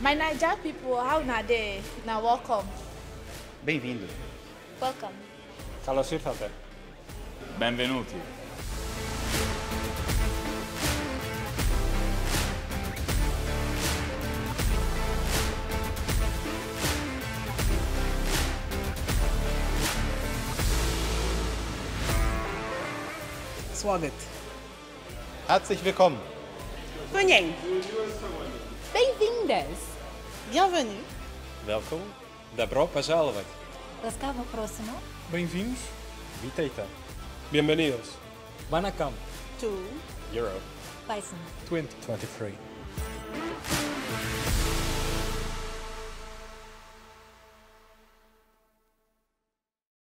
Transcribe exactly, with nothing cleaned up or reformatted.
My Naija people, how na dey? Na welcome. Bem-vindo. Welcome. Καλώς ήρθατε. Benvenuti. Swagat. Herzlich willkommen. Venham. Bem-vindas! Bienvenue. Welkom. Добро пожаловать. Ласкаво просимо. Bem-vindos. Vítejte. Bienvenidos. Vanakkam. To Europe. Bison. twenty twenty-three.